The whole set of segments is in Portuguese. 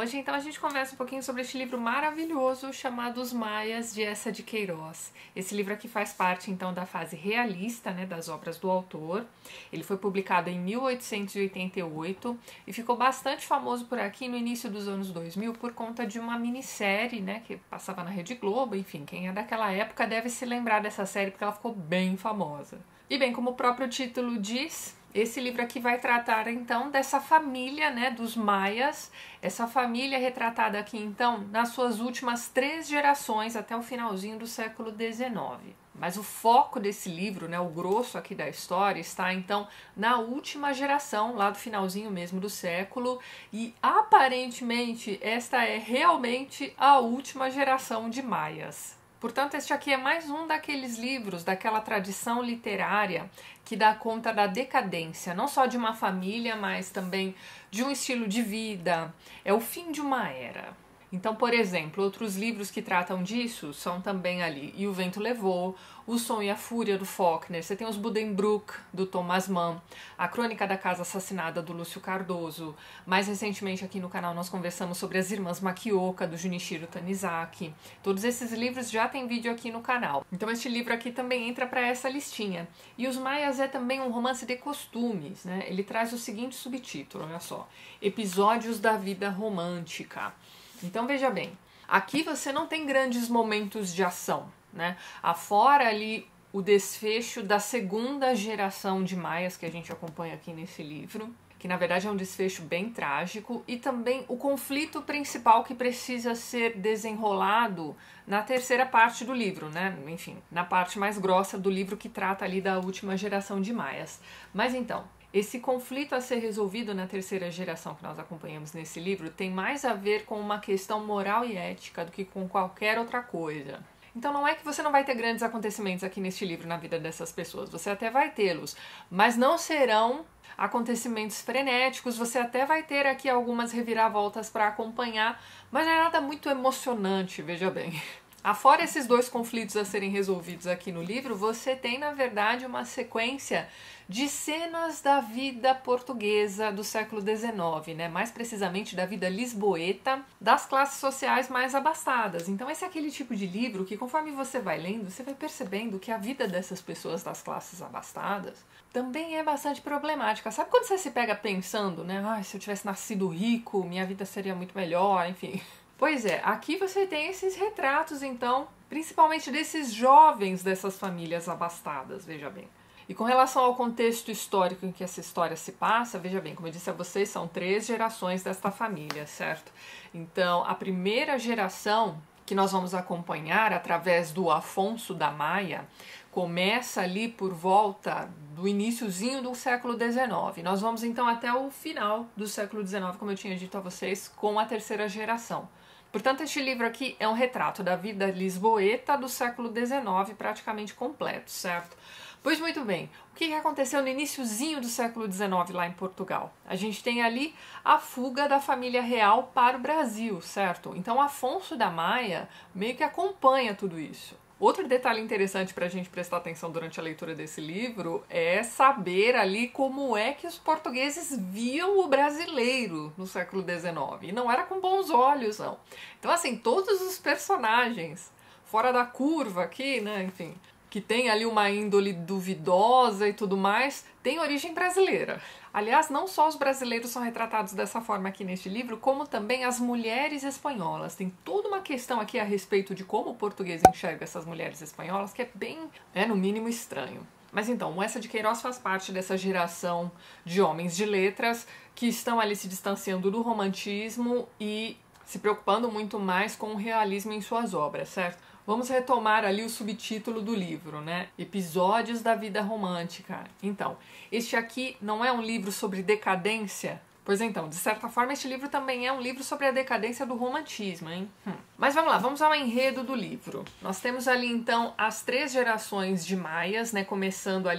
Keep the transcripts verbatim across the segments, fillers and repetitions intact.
Hoje então a gente conversa um pouquinho sobre este livro maravilhoso chamado Os Maias, de Eça de Queiroz. Esse livro aqui faz parte então da fase realista, né, das obras do autor. Ele foi publicado em mil oitocentos e oitenta e oito e ficou bastante famoso por aqui no início dos anos dois mil por conta de uma minissérie, né, que passava na Rede Globo. Enfim, quem é daquela época deve se lembrar dessa série porque ela ficou bem famosa. E bem, como o próprio título diz, esse livro aqui vai tratar então dessa família, né, dos Maias, essa família retratada aqui então nas suas últimas três gerações até o finalzinho do século dezenove. Mas o foco desse livro, né, o grosso aqui da história, está então na última geração, lá do finalzinho mesmo do século, e aparentemente esta é realmente a última geração de Maias. Portanto, este aqui é mais um daqueles livros, daquela tradição literária que dá conta da decadência, não só de uma família, mas também de um estilo de vida. É o fim de uma era. Então, por exemplo, outros livros que tratam disso são também ali E o Vento Levou, O Som e a Fúria, do Faulkner, você tem os Buddenbrook, do Thomas Mann, A Crônica da Casa Assassinada, do Lúcio Cardoso. Mais recentemente aqui no canal nós conversamos sobre As Irmãs Makioka, do Junichiro Tanizaki. Todos esses livros já tem vídeo aqui no canal. Então este livro aqui também entra para essa listinha. E Os Maias é também um romance de costumes, né? Ele traz o seguinte subtítulo, olha só: Episódios da Vida Romântica. Então veja bem, aqui você não tem grandes momentos de ação, né? Afora ali o desfecho da segunda geração de Maias que a gente acompanha aqui nesse livro, que na verdade é um desfecho bem trágico, e também o conflito principal que precisa ser desenrolado na terceira parte do livro, né? Enfim, na parte mais grossa do livro que trata ali da última geração de Maias. Mas então, esse conflito a ser resolvido na terceira geração que nós acompanhamos nesse livro tem mais a ver com uma questão moral e ética do que com qualquer outra coisa. Então não é que você não vai ter grandes acontecimentos aqui neste livro na vida dessas pessoas, você até vai tê-los, mas não serão acontecimentos frenéticos, você até vai ter aqui algumas reviravoltas para acompanhar, mas não é nada muito emocionante, veja bem. Afora esses dois conflitos a serem resolvidos aqui no livro, você tem, na verdade, uma sequência de cenas da vida portuguesa do século dezenove, né? Mais precisamente da vida lisboeta, das classes sociais mais abastadas. Então esse é aquele tipo de livro que, conforme você vai lendo, você vai percebendo que a vida dessas pessoas das classes abastadas também é bastante problemática. Sabe quando você se pega pensando, né? Ah, se eu tivesse nascido rico, minha vida seria muito melhor, enfim. Pois é, aqui você tem esses retratos, então, principalmente desses jovens dessas famílias abastadas, veja bem. E com relação ao contexto histórico em que essa história se passa, veja bem, como eu disse a vocês, são três gerações desta família, certo? Então, a primeira geração que nós vamos acompanhar através do Afonso da Maia começa ali por volta do iniciozinho do século dezenove. Nós vamos então até o final do século dezenove, como eu tinha dito a vocês, com a terceira geração. Portanto, este livro aqui é um retrato da vida lisboeta do século dezenove praticamente completo, certo? Pois muito bem, o que aconteceu no iniciozinho do século dezenove lá em Portugal? A gente tem ali a fuga da família real para o Brasil, certo? Então Afonso da Maia meio que acompanha tudo isso. Outro detalhe interessante para a gente prestar atenção durante a leitura desse livro é saber ali como é que os portugueses viam o brasileiro no século dezenove. E não era com bons olhos, não. Então, assim, todos os personagens fora da curva aqui, né, enfim, que tem ali uma índole duvidosa e tudo mais, tem origem brasileira. Aliás, não só os brasileiros são retratados dessa forma aqui neste livro, como também as mulheres espanholas. Tem toda uma questão aqui a respeito de como o português enxerga essas mulheres espanholas, que é bem, é no mínimo estranho. Mas então, o Eça de Queiroz faz parte dessa geração de homens de letras que estão ali se distanciando do romantismo e se preocupando muito mais com o realismo em suas obras, certo? Vamos retomar ali o subtítulo do livro, né? Episódios da Vida Romântica. Então, este aqui não é um livro sobre decadência? Pois então, de certa forma, este livro também é um livro sobre a decadência do romantismo, hein? Hum. Mas vamos lá, vamos ao enredo do livro. Nós temos ali, então, as três gerações de Maias, né? Começando ali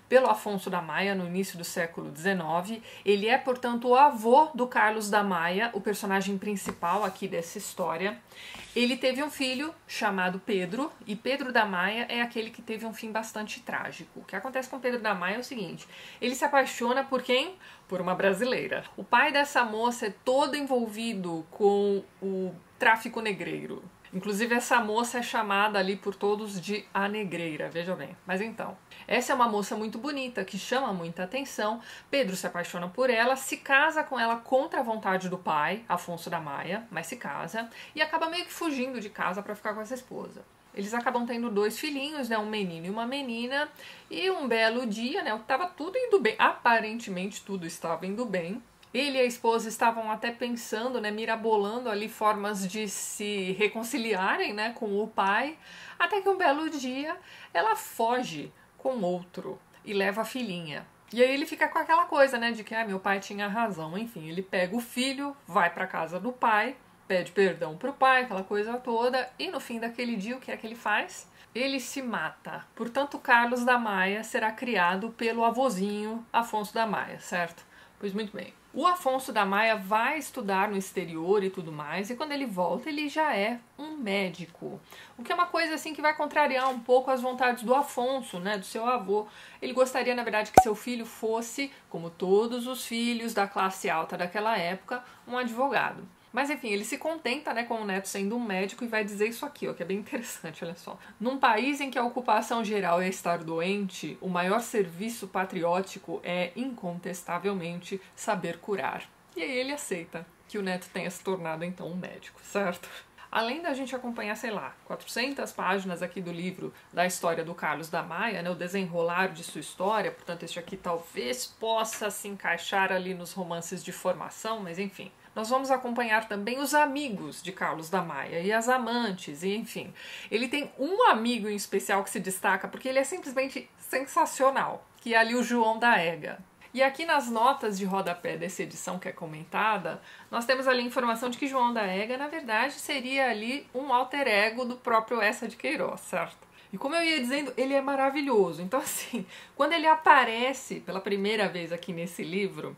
pelo Afonso da Maia no início do século dezenove. Ele é, portanto, o avô do Carlos da Maia, o personagem principal aqui dessa história. Ele teve um filho chamado Pedro, e Pedro da Maia é aquele que teve um fim bastante trágico. O que acontece com Pedro da Maia é o seguinte: ele se apaixona por quem? Por uma brasileira. O pai dessa moça é todo envolvido com o tráfico negreiro. Inclusive essa moça é chamada ali por todos de a negreira, veja bem. Mas então, essa é uma moça muito bonita, que chama muita atenção. Pedro se apaixona por ela, se casa com ela contra a vontade do pai, Afonso da Maia, mas se casa, e acaba meio que fugindo de casa para ficar com essa esposa. Eles acabam tendo dois filhinhos, né, um menino e uma menina, e um belo dia, né, estava tudo indo bem, aparentemente tudo estava indo bem. Ele e a esposa estavam até pensando, né, mirabolando ali formas de se reconciliarem, né, com o pai, até que um belo dia ela foge com outro e leva a filhinha. E aí ele fica com aquela coisa, né, de que ah, meu pai tinha razão. Enfim, ele pega o filho, vai para casa do pai, pede perdão pro pai, aquela coisa toda, e no fim daquele dia o que é que ele faz? Ele se mata. Portanto, Carlos da Maia será criado pelo avôzinho Afonso da Maia, certo? Pois muito bem. O Afonso da Maia vai estudar no exterior e tudo mais, e quando ele volta, ele já é um médico. O que é uma coisa assim que vai contrariar um pouco as vontades do Afonso, né, do seu avô. Ele gostaria, na verdade, que seu filho fosse, como todos os filhos da classe alta daquela época, um advogado. Mas enfim, ele se contenta, né, com o neto sendo um médico e vai dizer isso aqui, ó, que é bem interessante, olha só. Num país em que a ocupação geral é estar doente, o maior serviço patriótico é, incontestavelmente, saber curar. E aí ele aceita que o neto tenha se tornado, então, um médico, certo? Além da gente acompanhar, sei lá, quatrocentas páginas aqui do livro da história do Carlos da Maia, né, o desenrolar de sua história, portanto, este aqui talvez possa se encaixar ali nos romances de formação, mas enfim. Nós vamos acompanhar também os amigos de Carlos da Maia e as amantes, e enfim. Ele tem um amigo em especial que se destaca porque ele é simplesmente sensacional, que é ali o João da Ega. E aqui nas notas de rodapé dessa edição que é comentada, nós temos ali a informação de que João da Ega, na verdade, seria ali um alter ego do próprio Eça de Queiroz, certo? E como eu ia dizendo, ele é maravilhoso. Então, assim, quando ele aparece pela primeira vez aqui nesse livro,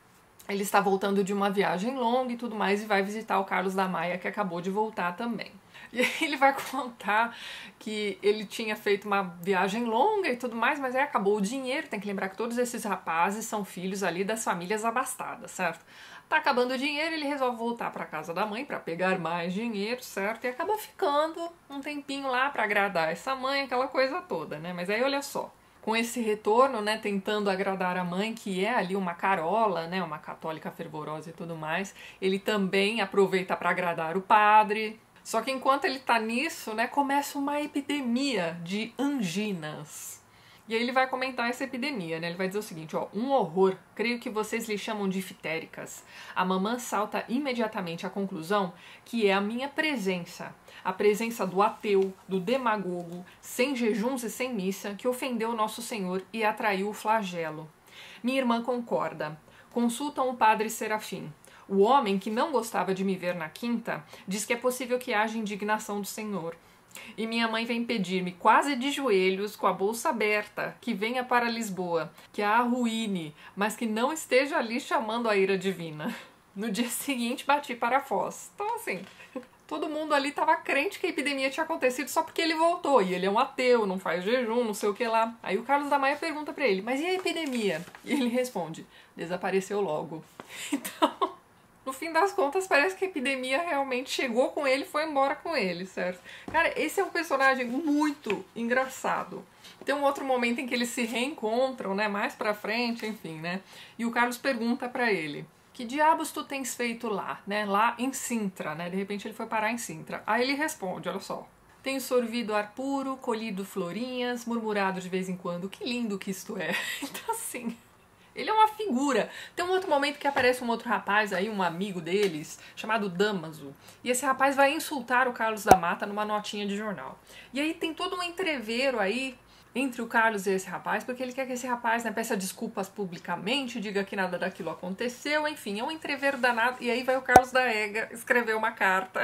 ele está voltando de uma viagem longa e tudo mais e vai visitar o Carlos da Maia, que acabou de voltar também. E aí ele vai contar que ele tinha feito uma viagem longa e tudo mais, mas aí acabou o dinheiro. Tem que lembrar que todos esses rapazes são filhos ali das famílias abastadas, certo? Tá acabando o dinheiro, ele resolve voltar para casa da mãe para pegar mais dinheiro, certo? E acaba ficando um tempinho lá para agradar essa mãe, aquela coisa toda, né? Mas aí olha só. Com esse retorno, né, tentando agradar a mãe, que é ali uma carola, né, uma católica fervorosa e tudo mais, ele também aproveita para agradar o padre. Só que enquanto ele tá nisso, né, começa uma epidemia de anginas. E aí ele vai comentar essa epidemia, né? Ele vai dizer o seguinte, ó, um horror, creio que vocês lhe chamam de ftéricas. A mamã salta imediatamente à conclusão que é a minha presença, a presença do ateu, do demagogo, sem jejuns e sem missa, que ofendeu Nosso Senhor e atraiu o flagelo. Minha irmã concorda. Consultam o padre Serafim. O homem, que não gostava de me ver na quinta, diz que é possível que haja indignação do Senhor. E minha mãe vem pedir-me, quase de joelhos, com a bolsa aberta, que venha para Lisboa, que a arruíne, mas que não esteja ali chamando a ira divina. No dia seguinte, bati para Foz. Então, assim, todo mundo ali estava crente que a epidemia tinha acontecido só porque ele voltou. E ele é um ateu, não faz jejum, não sei o que lá. Aí o Carlos da Maia pergunta para ele, mas e a epidemia? E ele responde, desapareceu logo. Então, no fim das contas, parece que a epidemia realmente chegou com ele e foi embora com ele, certo? Cara, esse é um personagem muito engraçado. Tem um outro momento em que eles se reencontram, né, mais pra frente, enfim, né? E o Carlos pergunta pra ele, que diabos tu tens feito lá, né? Lá em Sintra, né? De repente ele foi parar em Sintra. Aí ele responde, olha só. Tenho sorvido ar puro, colhido florinhas, murmurado de vez em quando, que lindo que isto é. Então, assim... Ele é uma figura. Tem um outro momento que aparece um outro rapaz aí, um amigo deles, chamado Damaso. E esse rapaz vai insultar o Carlos da Mata numa notinha de jornal. E aí tem todo um entreveiro aí entre o Carlos e esse rapaz, porque ele quer que esse rapaz, né, peça desculpas publicamente, diga que nada daquilo aconteceu, enfim, é um entreveiro danado. E aí vai o Carlos da Ega escrever uma carta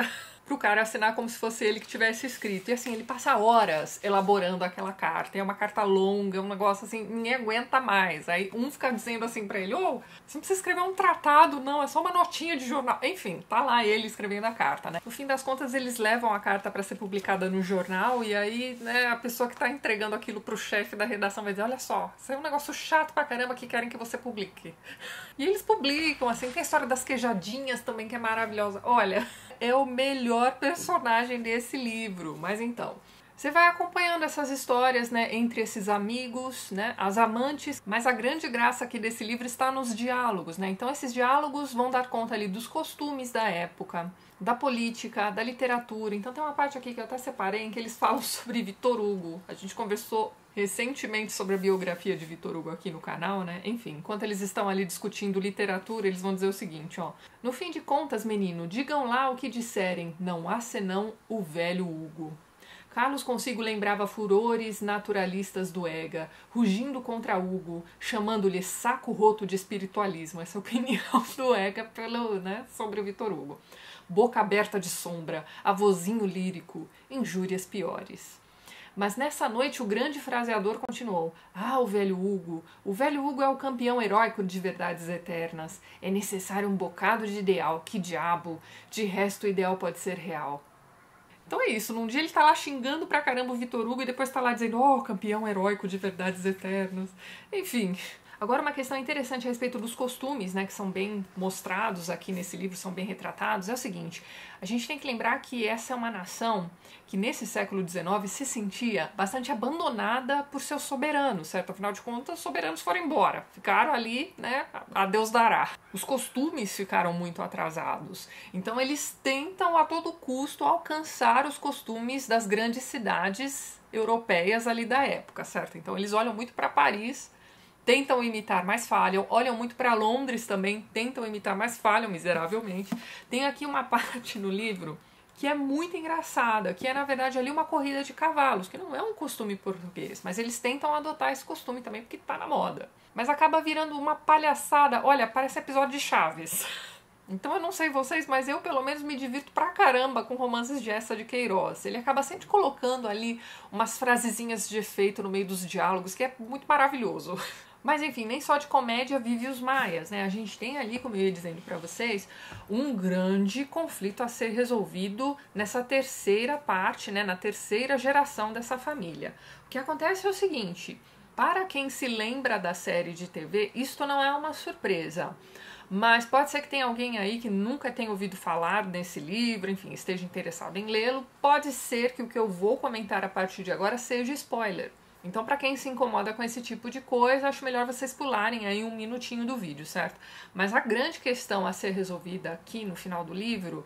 pro cara assinar como se fosse ele que tivesse escrito. E assim, ele passa horas elaborando aquela carta. É uma carta longa, um negócio assim, ninguém aguenta mais. Aí um fica dizendo assim pra ele, ô, oh, você não precisa escrever um tratado, não, é só uma notinha de jornal. Enfim, tá lá ele escrevendo a carta, né? No fim das contas, eles levam a carta pra ser publicada no jornal e aí, né, a pessoa que tá entregando aquilo pro chefe da redação vai dizer, olha só, isso é um negócio chato pra caramba que querem que você publique. E eles publicam, assim, tem a história das queijadinhas também, que é maravilhosa. Olha, é o melhor personagem desse livro. Mas então, você vai acompanhando essas histórias, né, entre esses amigos, né, as amantes, mas a grande graça aqui desse livro está nos diálogos, né? Então esses diálogos vão dar conta ali dos costumes da época, da política, da literatura. Então tem uma parte aqui que eu até separei em que eles falam sobre Victor Hugo. A gente conversou recentemente sobre a biografia de Victor Hugo aqui no canal, né? Enfim, enquanto eles estão ali discutindo literatura, eles vão dizer o seguinte, ó. No fim de contas, menino, digam lá o que disserem, não há senão o velho Hugo. Carlos consigo lembrava furores naturalistas do Ega, rugindo contra Hugo, chamando-lhe saco roto de espiritualismo. Essa é a opinião do Ega pelo, né, sobre o Victor Hugo. Boca aberta de sombra, avozinho lírico, injúrias piores. Mas nessa noite o grande fraseador continuou. Ah, o velho Hugo. O velho Hugo é o campeão heróico de verdades eternas. É necessário um bocado de ideal. Que diabo. De resto o ideal pode ser real. Então é isso, num dia ele tá lá xingando pra caramba o Victor Hugo e depois tá lá dizendo, oh, campeão heróico de verdades eternas. Enfim. Agora uma questão interessante a respeito dos costumes, né, que são bem mostrados aqui nesse livro, são bem retratados, é o seguinte, a gente tem que lembrar que essa é uma nação que nesse século dezenove se sentia bastante abandonada por seus soberanos, certo? Afinal de contas, os soberanos foram embora, ficaram ali, né, a Deus dará. Os costumes ficaram muito atrasados, então eles tentam a todo custo alcançar os costumes das grandes cidades europeias ali da época, certo? Então eles olham muito para Paris, tentam imitar, mas falham. Olham muito para Londres também, tentam imitar, mas falham miseravelmente. Tem aqui uma parte no livro que é muito engraçada, que é, na verdade, ali uma corrida de cavalos, que não é um costume português, mas eles tentam adotar esse costume também porque tá na moda. Mas acaba virando uma palhaçada. Olha, parece episódio de Chaves. Então eu não sei vocês, mas eu pelo menos me divirto pra caramba com romances de Eça de Queiroz. Ele acaba sempre colocando ali umas frasezinhas de efeito no meio dos diálogos, que é muito maravilhoso. Mas enfim, nem só de comédia vive os maias, né? A gente tem ali, como eu ia dizendo pra vocês, um grande conflito a ser resolvido nessa terceira parte, né? Na terceira geração dessa família. O que acontece é o seguinte, para quem se lembra da série de T V, isto não é uma surpresa. Mas pode ser que tenha alguém aí que nunca tenha ouvido falar desse livro, enfim, esteja interessado em lê-lo. Pode ser que o que eu vou comentar a partir de agora seja spoiler. Então, para quem se incomoda com esse tipo de coisa, acho melhor vocês pularem aí um minutinho do vídeo, certo? Mas a grande questão a ser resolvida aqui no final do livro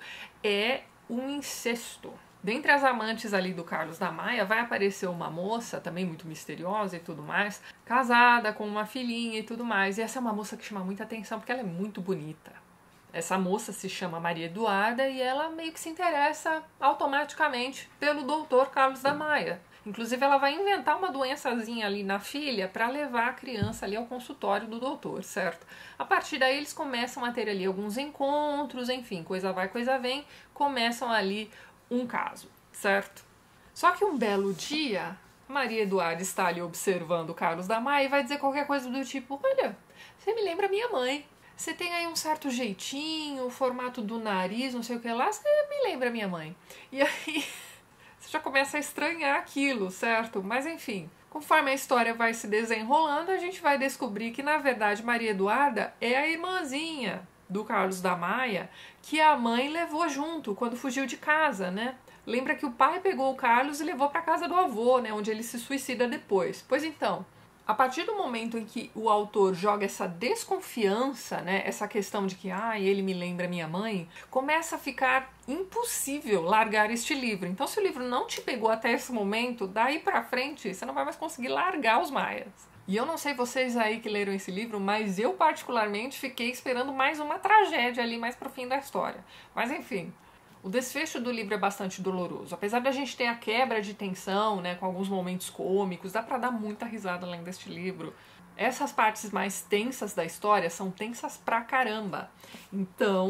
é o incesto. Dentre as amantes ali do Carlos da Maia, vai aparecer uma moça, também muito misteriosa e tudo mais, casada, com uma filhinha e tudo mais. E essa é uma moça que chama muita atenção porque ela é muito bonita. Essa moça se chama Maria Eduarda e ela meio que se interessa automaticamente pelo doutor Carlos da Maia. Inclusive, ela vai inventar uma doençazinha ali na filha para levar a criança ali ao consultório do doutor, certo? A partir daí, eles começam a ter ali alguns encontros, enfim, coisa vai, coisa vem, começam ali um caso, certo? Só que um belo dia, Maria Eduarda está ali observando o Carlos da Maia e vai dizer qualquer coisa do tipo, olha, você me lembra minha mãe. Você tem aí um certo jeitinho, o formato do nariz, não sei o que lá, você me lembra minha mãe. E aí... você já começa a estranhar aquilo, certo? Mas enfim, conforme a história vai se desenrolando, a gente vai descobrir que, na verdade, Maria Eduarda é a irmãzinha do Carlos da Maia que a mãe levou junto quando fugiu de casa, né? Lembra que o pai pegou o Carlos e levou para casa do avô, né? Onde ele se suicida depois. Pois então, a partir do momento em que o autor joga essa desconfiança, né, essa questão de que ah, ele me lembra minha mãe, começa a ficar impossível largar este livro. Então, se o livro não te pegou até esse momento, daí pra frente você não vai mais conseguir largar os maias. E eu não sei vocês aí que leram esse livro, mas eu particularmente fiquei esperando mais uma tragédia ali mais pro fim da história. Mas enfim... o desfecho do livro é bastante doloroso. Apesar da gente ter a quebra de tensão, né, com alguns momentos cômicos, dá pra dar muita risada além deste livro. Essas partes mais tensas da história são tensas pra caramba. Então,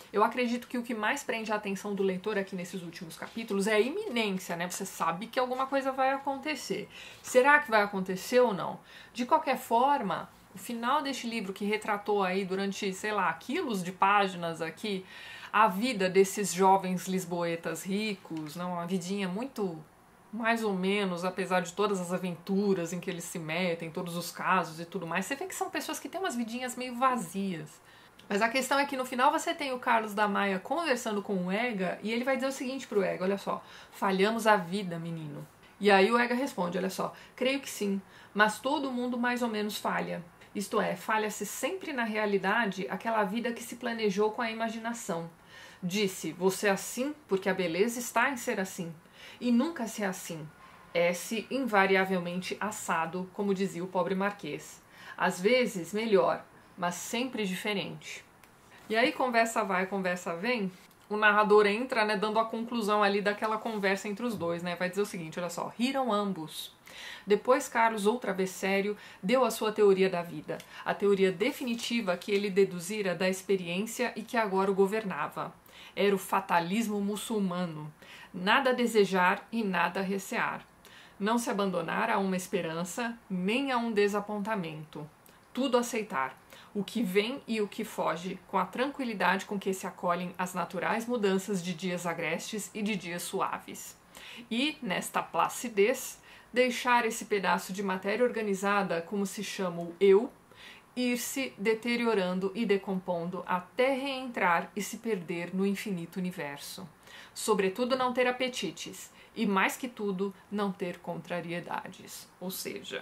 Eu acredito que o que mais prende a atenção do leitor aqui nesses últimos capítulos é a iminência, né? Você sabe que alguma coisa vai acontecer. Será que vai acontecer ou não? De qualquer forma, o final deste livro, que retratou aí durante, sei lá, quilos de páginas aqui, a vida desses jovens lisboetas ricos, não, uma vidinha muito mais ou menos, apesar de todas as aventuras em que eles se metem, todos os casos e tudo mais, você vê que são pessoas que têm umas vidinhas meio vazias. Mas a questão é que no final você tem o Carlos da Maia conversando com o Ega e ele vai dizer o seguinte pro Ega, olha só, falhamos a vida, menino. E aí o Ega responde, olha só, creio que sim, mas todo mundo mais ou menos falha. Isto é, falha-se sempre na realidade aquela vida que se planejou com a imaginação. Disse, você é assim porque a beleza está em ser assim. E nunca se é assim. É-se invariavelmente assado, como dizia o pobre marquês. Às vezes melhor, mas sempre diferente. E aí conversa vai, conversa vem, o narrador entra, né, dando a conclusão ali daquela conversa entre os dois, né, vai dizer o seguinte, olha só, riram ambos. Depois Carlos, outra vez sério, deu a sua teoria da vida, a teoria definitiva que ele deduzira da experiência e que agora o governava. Era o fatalismo muçulmano, nada a desejar e nada a recear. Não se abandonar a uma esperança, nem a um desapontamento. Tudo aceitar, o que vem e o que foge, com a tranquilidade com que se acolhem as naturais mudanças de dias agrestes e de dias suaves. E, nesta placidez, deixar esse pedaço de matéria organizada, como se chama o eu, ir-se deteriorando e decompondo até reentrar e se perder no infinito universo. Sobretudo não ter apetites, e mais que tudo, não ter contrariedades. Ou seja,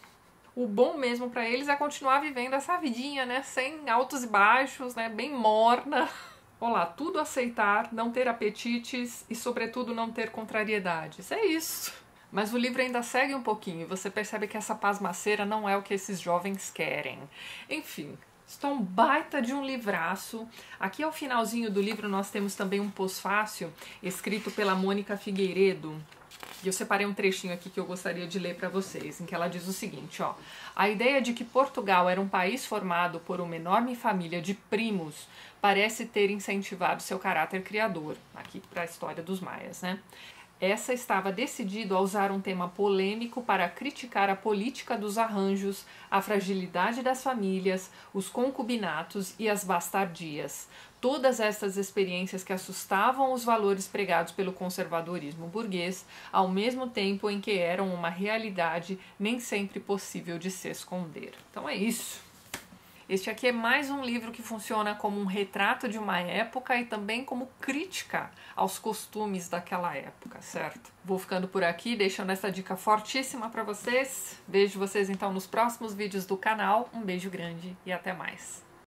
o bom mesmo para eles é continuar vivendo essa vidinha, né, sem altos e baixos, né, bem morna. Olá, tudo aceitar, não ter apetites e, sobretudo, não ter contrariedades. É isso. Mas o livro ainda segue um pouquinho e você percebe que essa pasmaceira não é o que esses jovens querem. Enfim, isso é um baita de um livraço. Aqui ao finalzinho do livro nós temos também um pós-fácil escrito pela Mônica Figueiredo. E eu separei um trechinho aqui que eu gostaria de ler para vocês, em que ela diz o seguinte, ó. A ideia de que Portugal era um país formado por uma enorme família de primos parece ter incentivado seu caráter criador, aqui para a história dos maias, né? Essa estava decidido a usar um tema polêmico para criticar a política dos arranjos, a fragilidade das famílias, os concubinatos e as bastardias. Todas estas experiências que assustavam os valores pregados pelo conservadorismo burguês, ao mesmo tempo em que eram uma realidade nem sempre possível de se esconder. Então é isso. Este aqui é mais um livro que funciona como um retrato de uma época e também como crítica aos costumes daquela época, certo? Vou ficando por aqui, deixando essa dica fortíssima para vocês. Vejo vocês então nos próximos vídeos do canal. Um beijo grande e até mais.